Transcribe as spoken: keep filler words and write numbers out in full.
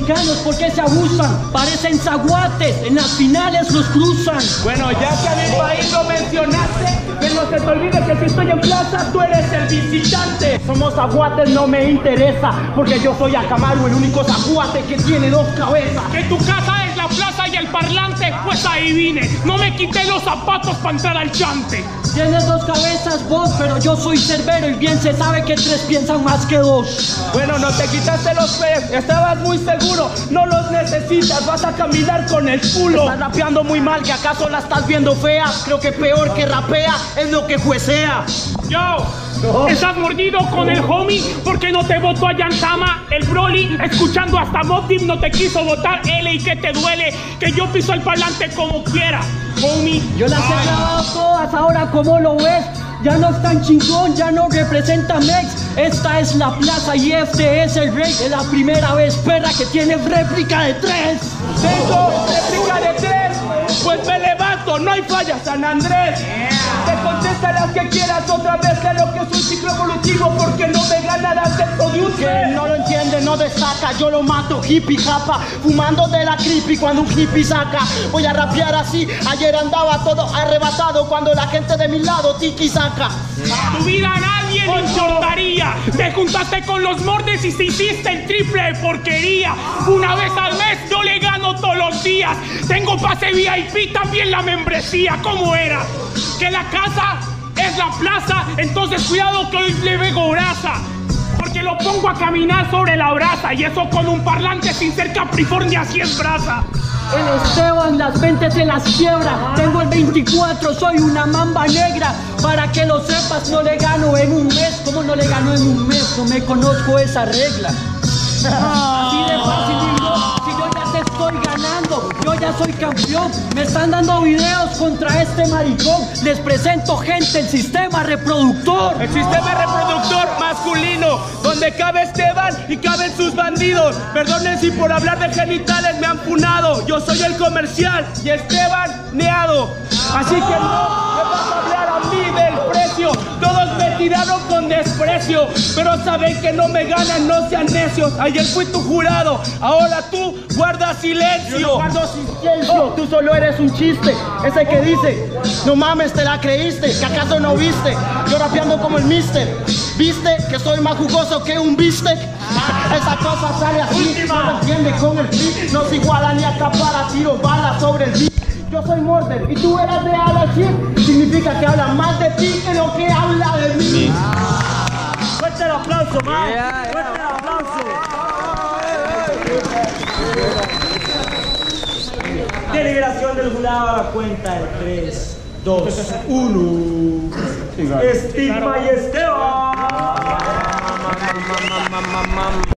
mexicanos, ¿por qué se abusan? Parecen zaguates, en las finales los cruzan. Bueno, ya que a mi país lo mencionaste, que no se te olvide que si estoy en plaza, tú eres el visitante. Somos zaguates, no me interesa, porque yo soy Akamaru, el único zaguate que tiene dos cabezas. Que tu casa es la plaza y el parlante, pues ahí vine. No me quité los zapatos para entrar al chante. Tienes dos cabezas vos, pero yo soy cerbero y bien se sabe que tres piensan más que dos. Bueno, no te quitaste los pies, estabas muy seguro, no los necesitas, vas a caminar con el culo. Estás rapeando muy mal, ¿que acaso la estás viendo fea? Creo que peor que rapea es lo que juecea. Yo, no. Estás mordido con el homie porque no te votó a Yantama, el Broly, escuchando hasta Mob Deep no te quiso votar L y que te duele, que yo piso el parlante como quiera, homie. Yo las he grabado todas, ahora ¿cómo lo ves? Ya no es tan chingón, ya no representa Mex. Esta es la plaza y este es el rey. Es la primera vez, perra, que tiene réplica de tres. Tengo réplica de tres, pues me levanto, no hay falla, San Andrés. Yeah. Te contesta las que quieras otra vez, sé lo que es un ciclo evolutivo, porque no me ganarás el producer. Que no lo entiende, no destaca, yo lo mato, hippie japa, fumando de la creepy cuando un hippie saca. Voy a rapear así, ayer andaba todo arrebatado cuando la gente de mi lado tiki saca. Tu vida a nadie le importaría. Te juntaste con los mordes y se hiciste el triple de porquería. Una vez al mes yo le gano todos los días. Tengo pase V I P, también la membresía. ¿Cómo era? Que la casa es la plaza, entonces cuidado que hoy le veo grasa, porque lo pongo a caminar sobre la brasa, y eso con un parlante sin ser Caprifornia si es brasa. El Esteban las veinte se las quiebra. Tengo el veinticuatro, soy una mamba negra. Para que lo sepas, no le gano en un mes. ¿Cómo no le gano en un mes? No me conozco esa regla. Así de fácil, digo, si yo ya te estoy ganando, yo ya soy campeón. Me están dando videos contra este maricón. Les presento, gente, el sistema reproductor. El sistema reproductor masculino, donde cabe Esteban y caben sus bandidos. Perdonen si por hablar de genitales me han funado. Yo soy el comercial y Esteban neado. Así que no me vas a hablar a mí del precio. Todos me tiraron con desprecio, pero saben que no me ganan, no sean necios. Ayer fui tu jurado, ahora tú guarda silencio. Yo no guardo silencio, oh. Tú solo eres un chiste. Ese que dice, no mames, te la creíste, que acaso no viste. Yo rapeando como el mister, ¿viste que soy más jugoso que un bistec? Esa cosa sale así, no me entiende con el beat. No se iguala ni acá para tiro balas sobre el beat. Yo soy Morder y tú eras de Alashir. Significa que habla más de ti que lo que habla de mí. Ah. Fuerte el aplauso, man. Yeah, yeah. Fuerte el aplauso. Deliberación del jurado a la cuenta de tres, dos, uno. Estigma y Esteban.